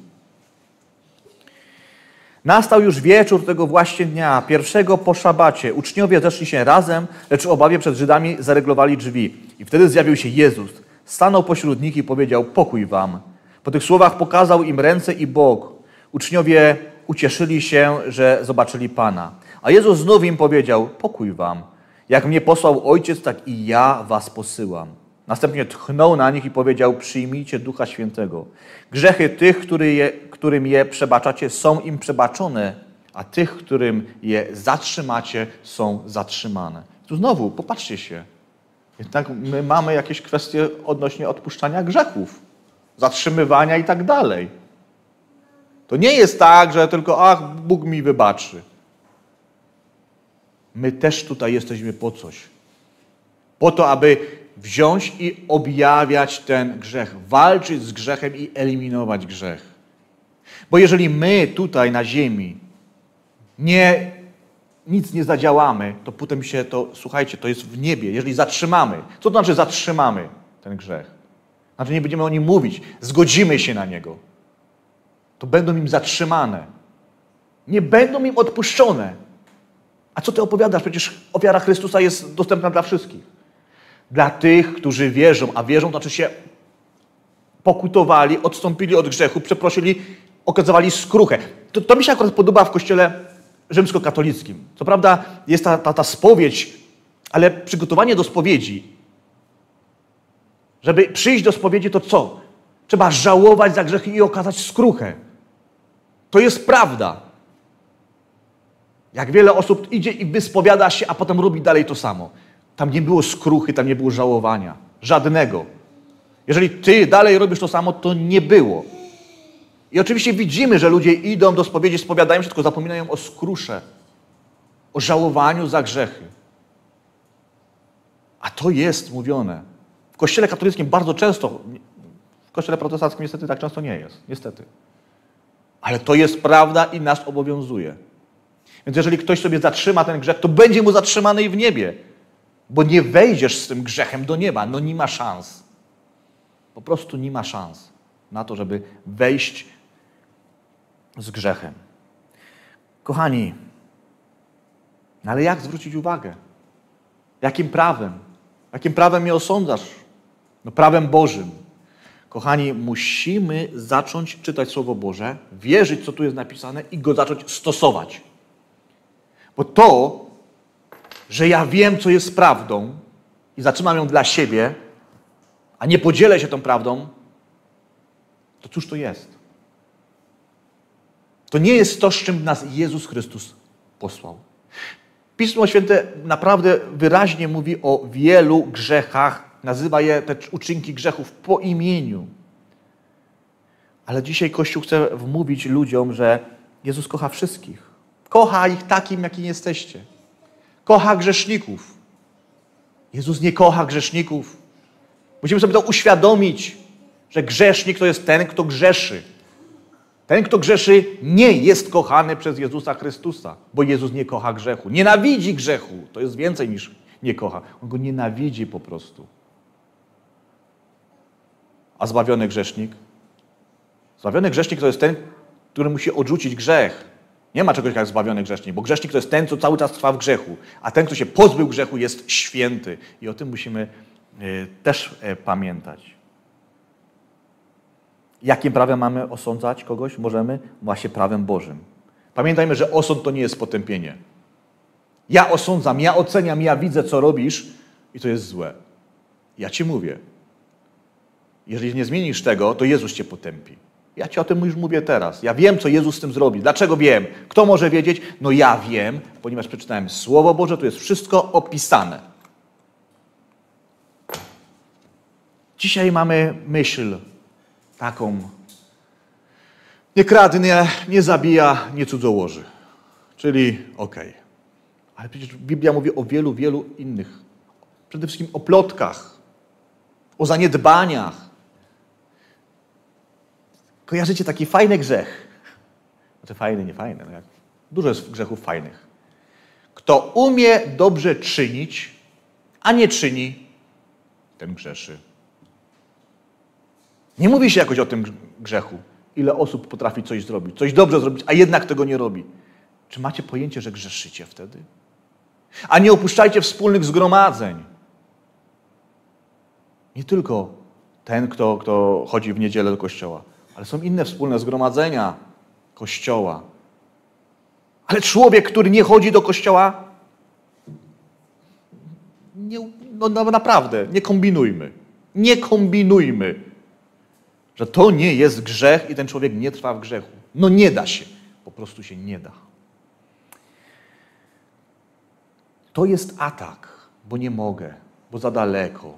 S1: Nastał już wieczór tego właśnie dnia, pierwszego po szabacie. Uczniowie zeszli się razem, lecz w obawie przed Żydami zareglowali drzwi. I wtedy zjawił się Jezus. Stanął pośród nich i powiedział: pokój wam. Po tych słowach pokazał im ręce i bok. Uczniowie ucieszyli się, że zobaczyli Pana. A Jezus znów im powiedział: pokój wam. Jak mnie posłał Ojciec, tak i ja was posyłam. Następnie tchnął na nich i powiedział: przyjmijcie Ducha Świętego. Grzechy tych, który je, którym je przebaczacie, są im przebaczone, a tych, którym je zatrzymacie, są zatrzymane. Tu znowu, popatrzcie się. Jednak my mamy jakieś kwestie odnośnie odpuszczania grzechów, zatrzymywania i tak dalej. To nie jest tak, że tylko ach, Bóg mi wybaczy. My też tutaj jesteśmy po coś. Po to, aby wziąć i objawiać ten grzech, walczyć z grzechem i eliminować grzech. Bo jeżeli my tutaj na ziemi nie, nic nie zadziałamy, to potem się to, słuchajcie, to jest w niebie. Jeżeli zatrzymamy, co to znaczy zatrzymamy ten grzech? Znaczy nie będziemy o nim mówić, zgodzimy się na niego. To będą im zatrzymane. Nie będą im odpuszczone. A co ty opowiadasz? Przecież ofiara Chrystusa jest dostępna dla wszystkich. Dla tych, którzy wierzą, a wierzą, to znaczy się pokutowali, odstąpili od grzechu, przeprosili, okazywali skruchę. To, to mi się akurat podoba w kościele rzymskokatolickim. Co prawda jest ta, ta, ta spowiedź, ale przygotowanie do spowiedzi, żeby przyjść do spowiedzi, to co? Trzeba żałować za grzechy i okazać skruchę. To jest prawda. Jak wiele osób idzie i wyspowiada się, a potem robi dalej to samo. Tam nie było skruchy, tam nie było żałowania. Żadnego. Jeżeli ty dalej robisz to samo, to nie było. I oczywiście widzimy, że ludzie idą do spowiedzi, spowiadają się, tylko zapominają o skrusze, o żałowaniu za grzechy. A to jest mówione. W Kościele katolickim bardzo często, w Kościele protestanckim niestety tak często nie jest. Niestety. Ale to jest prawda i nas obowiązuje. Więc jeżeli ktoś sobie zatrzyma ten grzech, to będzie mu zatrzymany i w niebie. Bo nie wejdziesz z tym grzechem do nieba. No nie ma szans. Po prostu nie ma szans na to, żeby wejść z grzechem. Kochani, ale jak zwrócić uwagę? Jakim prawem? Jakim prawem mnie osądzasz? No prawem Bożym. Kochani, musimy zacząć czytać Słowo Boże, wierzyć, co tu jest napisane i go zacząć stosować. Bo to, że ja wiem, co jest prawdą i zatrzymam ją dla siebie, a nie podzielę się tą prawdą, to cóż to jest? To nie jest to, z czym nas Jezus Chrystus posłał. Pismo Święte naprawdę wyraźnie mówi o wielu grzechach, nazywa je te uczynki grzechów po imieniu. Ale dzisiaj Kościół chce wmówić ludziom, że Jezus kocha wszystkich. Kocha ich takim, jakim jesteście. Kocha grzeszników. Jezus nie kocha grzeszników. Musimy sobie to uświadomić, że grzesznik to jest ten, kto grzeszy. Ten, kto grzeszy, nie jest kochany przez Jezusa Chrystusa, bo Jezus nie kocha grzechu. Nienawidzi grzechu. To jest więcej niż nie kocha. On go nienawidzi po prostu. A zbawiony grzesznik? Zbawiony grzesznik to jest ten, który musi odrzucić grzech. Nie ma czegoś jak zbawiony grzesznik, bo grzesznik to jest ten, co cały czas trwa w grzechu, a ten, kto się pozbył grzechu, jest święty. I o tym musimy y, też y, pamiętać. Jakim prawem mamy osądzać kogoś? Możemy właśnie prawem Bożym. Pamiętajmy, że osąd to nie jest potępienie. Ja osądzam, ja oceniam, ja widzę, co robisz i to jest złe. Ja ci mówię. Jeżeli nie zmienisz tego, to Jezus cię potępi. Ja ci o tym już mówię teraz. Ja wiem, co Jezus z tym zrobi. Dlaczego wiem? Kto może wiedzieć? No ja wiem, ponieważ przeczytałem Słowo Boże, tu jest wszystko opisane. Dzisiaj mamy myśl taką: nie kradnie, nie zabija, nie cudzołoży. Czyli okej. Okay. Ale przecież Biblia mówi o wielu, wielu innych. Przede wszystkim o plotkach, o zaniedbaniach. Kojarzycie taki fajny grzech? Znaczy fajny, nie fajny. No jak, dużo jest grzechów fajnych. Kto umie dobrze czynić, a nie czyni, ten grzeszy. Nie mówi się jakoś o tym grzechu. Ile osób potrafi coś zrobić, coś dobrze zrobić, a jednak tego nie robi. Czy macie pojęcie, że grzeszycie wtedy? A nie opuszczajcie wspólnych zgromadzeń. Nie tylko ten, kto, kto chodzi w niedzielę do kościoła, ale są inne wspólne zgromadzenia kościoła. Ale człowiek, który nie chodzi do kościoła, nie, no naprawdę, nie kombinujmy. Nie kombinujmy, że to nie jest grzech i ten człowiek nie trwa w grzechu. No nie da się. Po prostu się nie da. To jest atak, bo nie mogę, bo za daleko.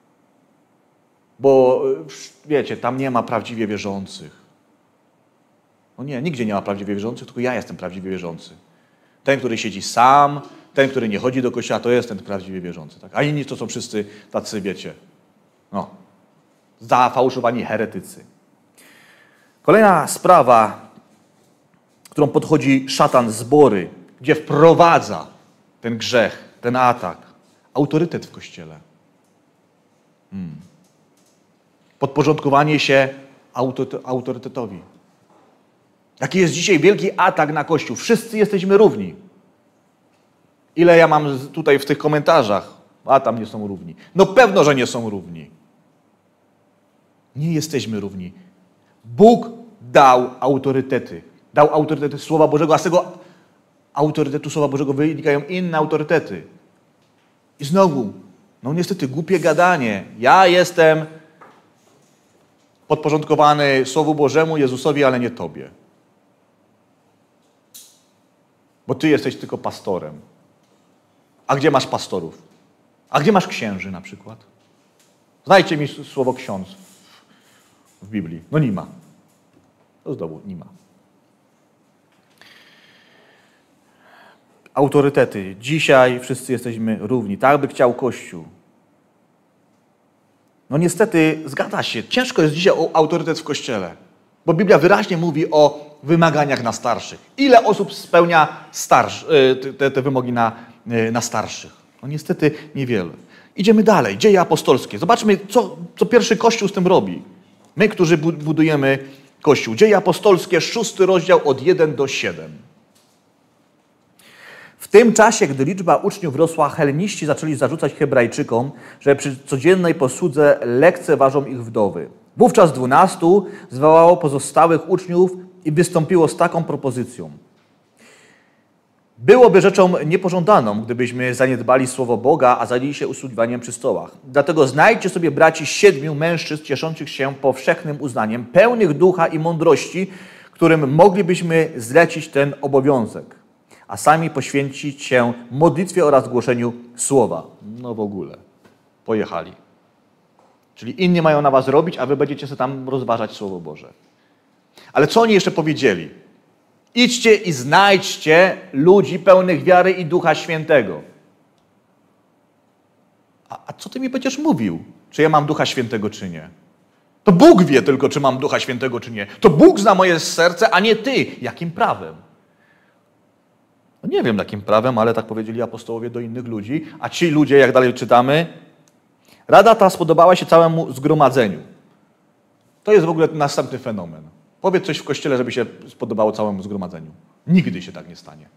S1: Bo wiecie, tam nie ma prawdziwie wierzących. No nie, nigdzie nie ma prawdziwie wierzących, tylko ja jestem prawdziwie wierzący. Ten, który siedzi sam, ten, który nie chodzi do kościoła, to jest ten prawdziwie wierzący. Tak? A inni to są wszyscy tacy, wiecie, no, zafałszowani heretycy. Kolejna sprawa, którą podchodzi szatan zbory, gdzie wprowadza ten grzech, ten atak, autorytet w Kościele. Hmm. Podporządkowanie się autorytetowi. Jaki jest dzisiaj wielki atak na Kościół? Wszyscy jesteśmy równi. Ile ja mam tutaj w tych komentarzach? A tam nie są równi. No pewno, że nie są równi. Nie jesteśmy równi. Bóg dał autorytety. Dał autorytety Słowa Bożego, a z tego autorytetu Słowa Bożego wynikają inne autorytety. I znowu, no niestety głupie gadanie. Ja jestem podporządkowany Słowu Bożemu, Jezusowi, ale nie Tobie. Bo Ty jesteś tylko pastorem. A gdzie masz pastorów? A gdzie masz księży na przykład? Znajdźcie mi słowo ksiądz w Biblii. No nie ma. To znowu nie ma. Autorytety. Dzisiaj wszyscy jesteśmy równi. Tak by chciał Kościół. No niestety zgadza się. Ciężko jest dzisiaj o autorytet w Kościele. Bo Biblia wyraźnie mówi o wymaganiach na starszych. Ile osób spełnia starsz, te, te wymogi na, na starszych? No niestety niewiele. Idziemy dalej. Dzieje apostolskie. Zobaczmy, co, co pierwszy Kościół z tym robi. My, którzy budujemy Kościół. Dzieje apostolskie, szósty rozdział od jeden do siedem. W tym czasie, gdy liczba uczniów rosła, heleniści zaczęli zarzucać Hebrajczykom, że przy codziennej posłudze lekceważą ich wdowy. Wówczas dwunastu zwołało pozostałych uczniów i wystąpiło z taką propozycją. Byłoby rzeczą niepożądaną, gdybyśmy zaniedbali słowo Boga, a zajęli się usługiwaniem przy stołach. Dlatego znajdźcie sobie, braci, siedmiu mężczyzn cieszących się powszechnym uznaniem, pełnych ducha i mądrości, którym moglibyśmy zlecić ten obowiązek, a sami poświęcić się modlitwie oraz głoszeniu słowa. No w ogóle. Pojechali. Czyli inni mają na was robić, a wy będziecie sobie tam rozważać Słowo Boże. Ale co oni jeszcze powiedzieli? Idźcie i znajdźcie ludzi pełnych wiary i Ducha Świętego. A, a co ty mi będziesz mówił? Czy ja mam Ducha Świętego, czy nie? To Bóg wie tylko, czy mam Ducha Świętego, czy nie. To Bóg zna moje serce, a nie ty. Jakim prawem? No nie wiem, jakim prawem, ale tak powiedzieli apostołowie do innych ludzi. A ci ludzie, jak dalej czytamy, rada ta spodobała się całemu zgromadzeniu. To jest w ogóle następny fenomen. Powiedz coś w Kościele, żeby się spodobało całemu zgromadzeniu. Nigdy się tak nie stanie.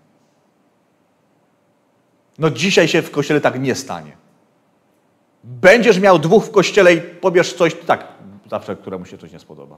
S1: No dzisiaj się w Kościele tak nie stanie. Będziesz miał dwóch w Kościele i powiesz coś, tak, zawsze któremu się coś nie spodoba.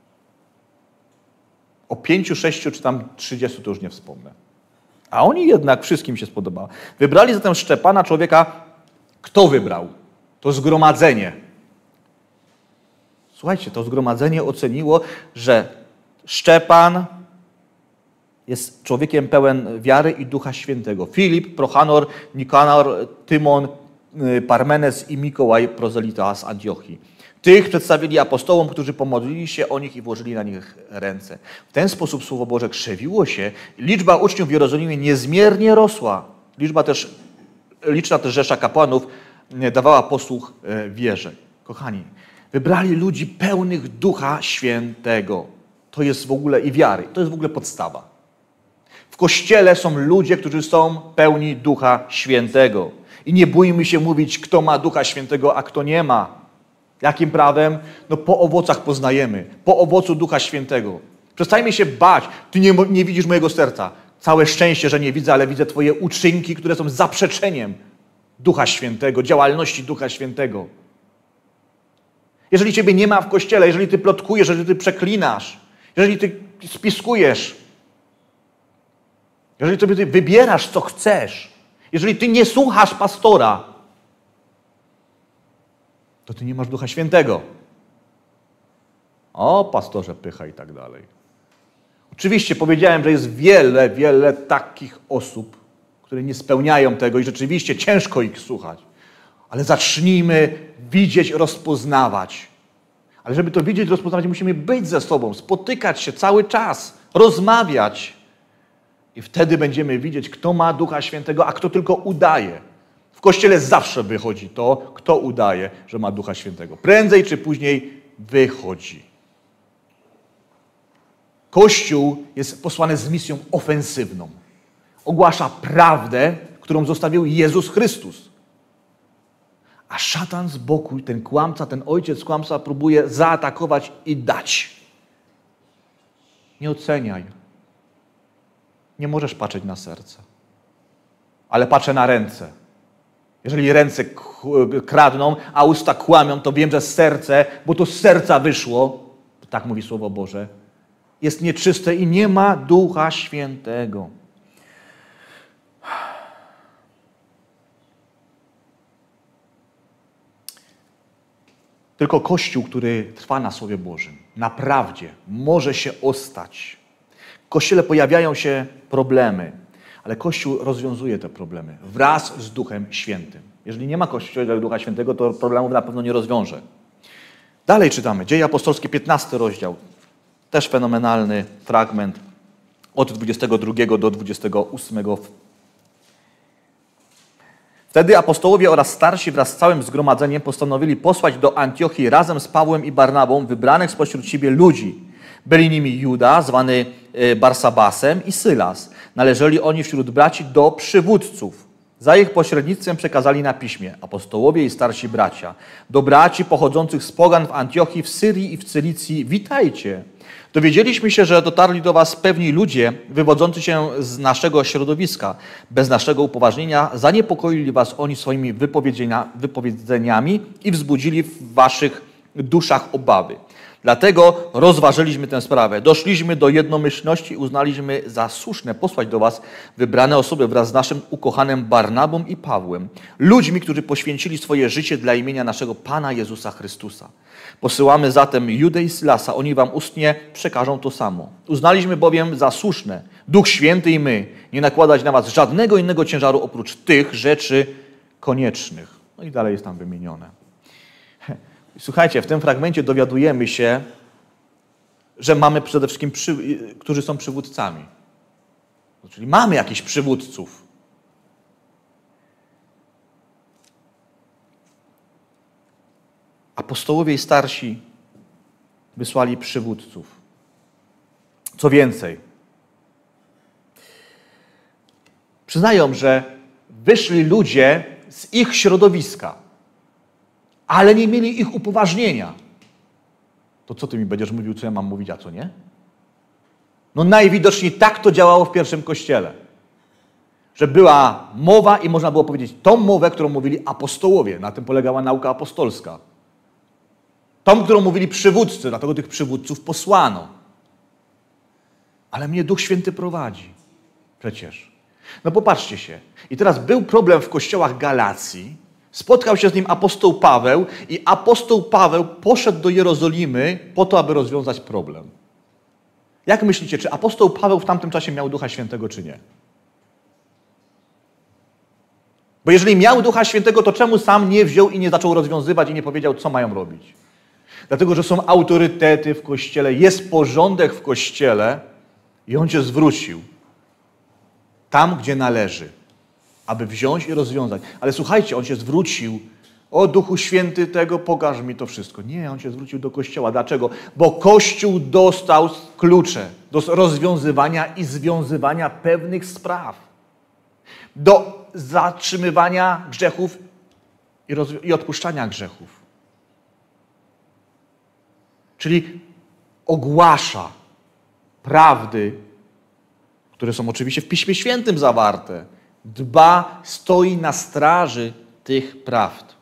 S1: O pięciu, sześciu czy tam trzydziestu to już nie wspomnę. A oni jednak wszystkim się spodobało. Wybrali zatem Szczepana, człowieka. Kto wybrał? To zgromadzenie. Słuchajcie, to zgromadzenie oceniło, że Szczepan jest człowiekiem pełen wiary i Ducha Świętego. Filip, Prochanor, Nikanor, Tymon, Parmenes i Mikołaj, prozelita z Antiochii. Tych przedstawili apostołom, którzy pomodlili się o nich i włożyli na nich ręce. W ten sposób Słowo Boże krzewiło się. Liczba uczniów w Jerozolimie niezmiernie rosła. Liczba też, liczna też rzesza kapłanów dawała posłuch wierze. Kochani, wybrali ludzi pełnych Ducha Świętego. To jest w ogóle i wiary. To jest w ogóle podstawa. W Kościele są ludzie, którzy są pełni Ducha Świętego. I nie bójmy się mówić, kto ma Ducha Świętego, a kto nie ma. Jakim prawem? No po owocach poznajemy. Po owocu Ducha Świętego. Przestańmy się bać. Ty nie, nie widzisz mojego serca. Całe szczęście, że nie widzę, ale widzę Twoje uczynki, które są zaprzeczeniem Ducha Świętego, działalności Ducha Świętego. Jeżeli Ciebie nie ma w Kościele, jeżeli Ty plotkujesz, jeżeli Ty przeklinasz, jeżeli Ty spiskujesz, jeżeli Ty wybierasz, co chcesz, jeżeli Ty nie słuchasz pastora, to Ty nie masz Ducha Świętego. O, pastorze, pycha i tak dalej. Oczywiście powiedziałem, że jest wiele, wiele takich osób, które nie spełniają tego i rzeczywiście ciężko ich słuchać. Ale zacznijmy widzieć, rozpoznawać. Ale żeby to widzieć, rozpoznawać, musimy być ze sobą, spotykać się cały czas, rozmawiać. I wtedy będziemy widzieć, kto ma Ducha Świętego, a kto tylko udaje. W Kościele zawsze wychodzi to, kto udaje, że ma Ducha Świętego. Prędzej czy później wychodzi. Kościół jest posłany z misją ofensywną. Ogłasza prawdę, którą zostawił Jezus Chrystus. A szatan z boku, ten kłamca, ten ojciec kłamca próbuje zaatakować i dać. Nie oceniaj. Nie możesz patrzeć na serce. Ale patrzę na ręce. Jeżeli ręce kradną, a usta kłamią, to wiem, że serce, bo to z serca wyszło, tak mówi Słowo Boże, jest nieczyste i nie ma Ducha Świętego. Tylko Kościół, który trwa na Słowie Bożym, na prawdzie, może się ostać. W Kościele pojawiają się problemy, ale Kościół rozwiązuje te problemy wraz z Duchem Świętym. Jeżeli nie ma Kościoła Ducha Świętego, to problemów na pewno nie rozwiąże. Dalej czytamy. Dzieje apostolskie, piętnasty rozdział. Też fenomenalny fragment od dwudziestego drugiego do dwudziestego ósmego. Wtedy apostołowie oraz starsi wraz z całym zgromadzeniem postanowili posłać do Antiochii razem z Pawłem i Barnabą wybranych spośród siebie ludzi. Byli nimi Juda, zwany Barsabasem, i Sylas. Należeli oni wśród braci do przywódców. Za ich pośrednictwem przekazali na piśmie apostołowie i starsi bracia. Do braci pochodzących z pogan w Antiochii, w Syrii i w Cylicji, witajcie. Dowiedzieliśmy się, że dotarli do was pewni ludzie wywodzący się z naszego środowiska. Bez naszego upoważnienia zaniepokoili was oni swoimi wypowiedzeniami i wzbudzili w waszych duszach obawy. Dlatego rozważyliśmy tę sprawę. Doszliśmy do jednomyślności i uznaliśmy za słuszne posłać do was wybrane osoby wraz z naszym ukochanym Barnabą i Pawłem, ludźmi, którzy poświęcili swoje życie dla imienia naszego Pana Jezusa Chrystusa. Posyłamy zatem Judę i Sylasa, oni wam ustnie przekażą to samo. Uznaliśmy bowiem za słuszne, Duch Święty i my, nie nakładać na was żadnego innego ciężaru oprócz tych rzeczy koniecznych. No i dalej jest tam wymienione. Słuchajcie, w tym fragmencie dowiadujemy się, że mamy przede wszystkim, przy, którzy są przywódcami. Czyli mamy jakichś przywódców. Apostołowie i starsi wysłali przywódców. Co więcej, przyznają, że wyszli ludzie z ich środowiska, ale nie mieli ich upoważnienia. To co ty mi będziesz mówił, co ja mam mówić, a co nie? No najwidoczniej tak to działało w pierwszym Kościele. Że była mowa i można było powiedzieć tą mowę, którą mówili apostołowie. Na tym polegała nauka apostolska. Tą, którą mówili przywódcy, dlatego tych przywódców posłano. Ale mnie Duch Święty prowadzi. Przecież. No popatrzcie się. I teraz był problem w kościołach Galacji. Spotkał się z nim apostoł Paweł i apostoł Paweł poszedł do Jerozolimy po to, aby rozwiązać problem. Jak myślicie, czy apostoł Paweł w tamtym czasie miał Ducha Świętego, czy nie? Bo jeżeli miał Ducha Świętego, to czemu sam nie wziął i nie zaczął rozwiązywać i nie powiedział, co mają robić? Dlatego, że są autorytety w Kościele, jest porządek w Kościele i on cię zwrócił tam, gdzie należy, aby wziąć i rozwiązać. Ale słuchajcie, on się zwrócił, O Duchu Święty tego, pokaż mi to wszystko. Nie, on się zwrócił do Kościoła. Dlaczego? Bo Kościół dostał klucze do rozwiązywania i związywania pewnych spraw. Do zatrzymywania grzechów i, i odpuszczania grzechów. Czyli ogłasza prawdy, które są oczywiście w Piśmie Świętym zawarte. Dba, stoi na straży tych prawd.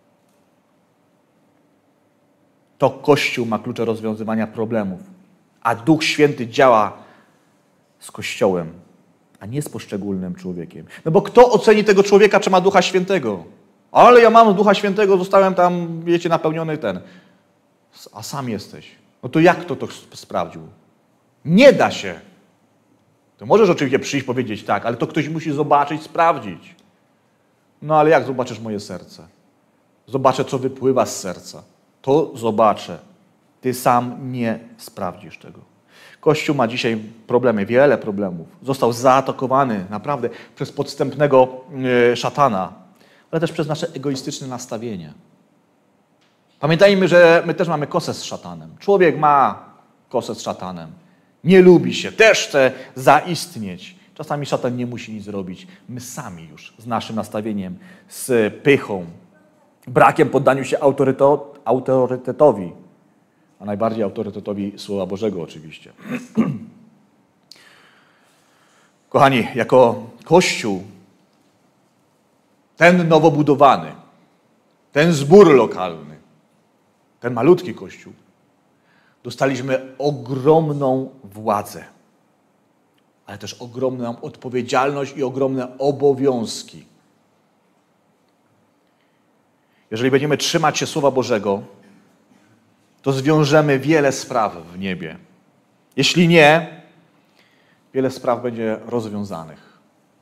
S1: To Kościół ma klucze rozwiązywania problemów, a Duch Święty działa z Kościołem, a nie z poszczególnym człowiekiem. No bo kto oceni tego człowieka, czy ma Ducha Świętego? Ale ja mam Ducha Świętego, zostałem tam, wiecie, napełniony ten. A sam jesteś. No to jak kto to sprawdził? Nie da się. To możesz oczywiście przyjść, powiedzieć tak, ale to ktoś musi zobaczyć, sprawdzić. No ale jak zobaczysz moje serce? Zobaczę, co wypływa z serca. To zobaczę. Ty sam nie sprawdzisz tego. Kościół ma dzisiaj problemy, wiele problemów. Został zaatakowany naprawdę przez podstępnego szatana, ale też przez nasze egoistyczne nastawienie. Pamiętajmy, że my też mamy kosę z szatanem. Człowiek ma kosę z szatanem. Nie lubi się, też chce zaistnieć. Czasami szatan nie musi nic zrobić. My sami już z naszym nastawieniem, z pychą, brakiem poddaniu się autorytetowi, a najbardziej autorytetowi Słowa Bożego oczywiście. Kochani, jako Kościół, ten nowo budowany, ten zbór lokalny, ten malutki Kościół, dostaliśmy ogromną władzę, ale też ogromną odpowiedzialność i ogromne obowiązki. Jeżeli będziemy trzymać się Słowa Bożego, to zwiążemy wiele spraw w niebie. Jeśli nie, wiele spraw będzie rozwiązanych.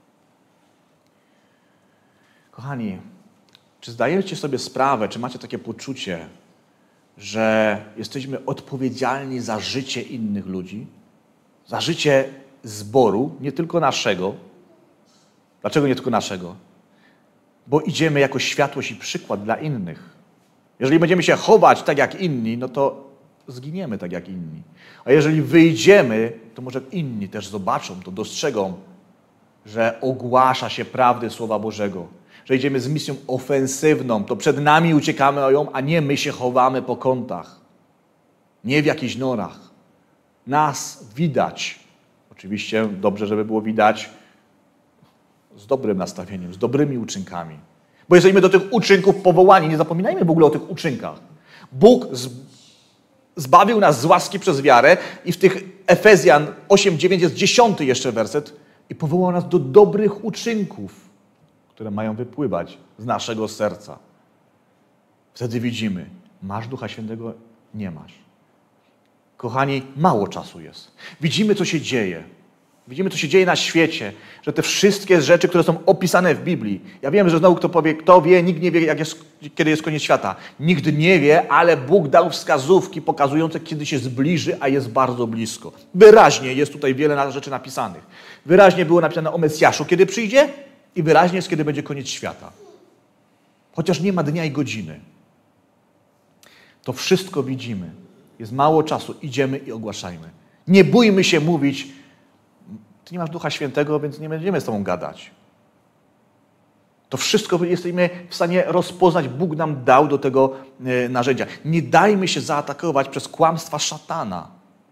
S1: Kochani, czy zdajecie sobie sprawę, czy macie takie poczucie, że jesteśmy odpowiedzialni za życie innych ludzi, za życie zboru, nie tylko naszego? Dlaczego nie tylko naszego? Bo idziemy jako światłość i przykład dla innych. Jeżeli będziemy się chować tak jak inni, no to zginiemy tak jak inni. A jeżeli wyjdziemy, to może inni też zobaczą, to dostrzegą, że ogłasza się prawdy Słowa Bożego. Że idziemy z misją ofensywną, to przed nami uciekamy o ją, a nie my się chowamy po kątach. Nie w jakichś norach. Nas widać. Oczywiście dobrze, żeby było widać z dobrym nastawieniem, z dobrymi uczynkami. Bo jesteśmy do tych uczynków powołani. Nie zapominajmy w ogóle o tych uczynkach. Bóg zbawił nas z łaski przez wiarę i w tych Efezjan osiem dziewięć jest dziesiąty jeszcze werset i powołał nas do dobrych uczynków, które mają wypływać z naszego serca. Wtedy widzimy, masz Ducha Świętego? Nie masz. Kochani, mało czasu jest. Widzimy, co się dzieje. Widzimy, co się dzieje na świecie, że te wszystkie rzeczy, które są opisane w Biblii. Ja wiem, że znowu kto powie, kto wie, nikt nie wie, jak jest, kiedy jest koniec świata. Nikt nie wie, ale Bóg dał wskazówki pokazujące, kiedy się zbliży, a jest bardzo blisko. Wyraźnie jest tutaj wiele rzeczy napisanych. Wyraźnie było napisane o Mesjaszu, kiedy przyjdzie, i wyraźnie jest, kiedy będzie koniec świata. Chociaż nie ma dnia i godziny. To wszystko widzimy. Jest mało czasu. Idziemy i ogłaszajmy. Nie bójmy się mówić, ty nie masz Ducha Świętego, więc nie będziemy z tobą gadać. To wszystko jesteśmy w stanie rozpoznać. Bóg nam dał do tego narzędzia. Nie dajmy się zaatakować przez kłamstwa szatana.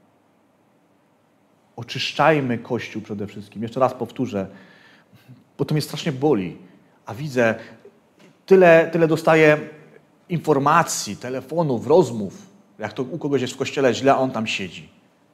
S1: Oczyszczajmy Kościół przede wszystkim. Jeszcze raz powtórzę, bo to mnie strasznie boli. A widzę, tyle, tyle dostaję informacji, telefonów, rozmów, jak to u kogoś jest w kościele źle, a on tam siedzi.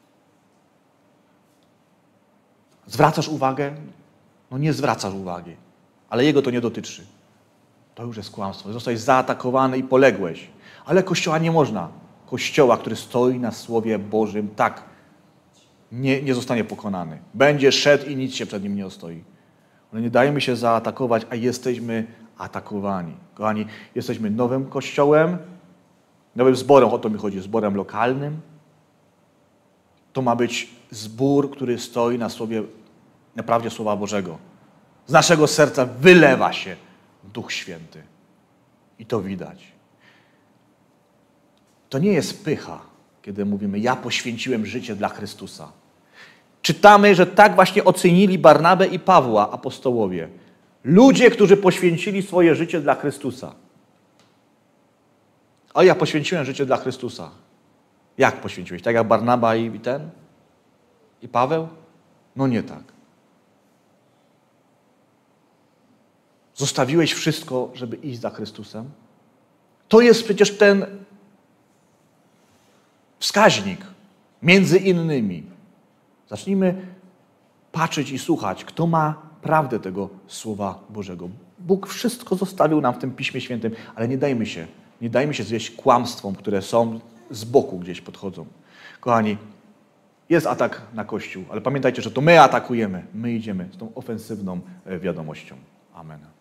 S1: Zwracasz uwagę? No nie zwracasz uwagi, ale jego to nie dotyczy. To już jest kłamstwo. Zostałeś zaatakowany i poległeś. Ale Kościoła nie można. Kościoła, który stoi na Słowie Bożym, tak, nie, nie zostanie pokonany. Będzie szedł i nic się przed nim nie ostoi. Ale nie dajmy się zaatakować, a jesteśmy atakowani. Kochani, jesteśmy nowym Kościołem, nowym zborem, o to mi chodzi, zborem lokalnym. To ma być zbór, który stoi na słowie, na prawdzie Słowa Bożego. Z naszego serca wylewa się Duch Święty. I to widać. To nie jest pycha, kiedy mówimy, ja poświęciłem życie dla Chrystusa. Czytamy, że tak właśnie ocenili Barnabę i Pawła apostołowie. Ludzie, którzy poświęcili swoje życie dla Chrystusa. A ja poświęciłem życie dla Chrystusa. Jak poświęciłeś? Tak jak Barnaba i ten? I Paweł? No nie tak. Zostawiłeś wszystko, żeby iść za Chrystusem? To jest przecież ten wskaźnik między innymi. Zacznijmy patrzeć i słuchać, kto ma prawdę tego Słowa Bożego. Bóg wszystko zostawił nam w tym Piśmie Świętym, ale nie dajmy się, nie dajmy się zwieść kłamstwom, które są z boku gdzieś podchodzą. Kochani, jest atak na Kościół, ale pamiętajcie, że to my atakujemy, my idziemy z tą ofensywną wiadomością. Amen.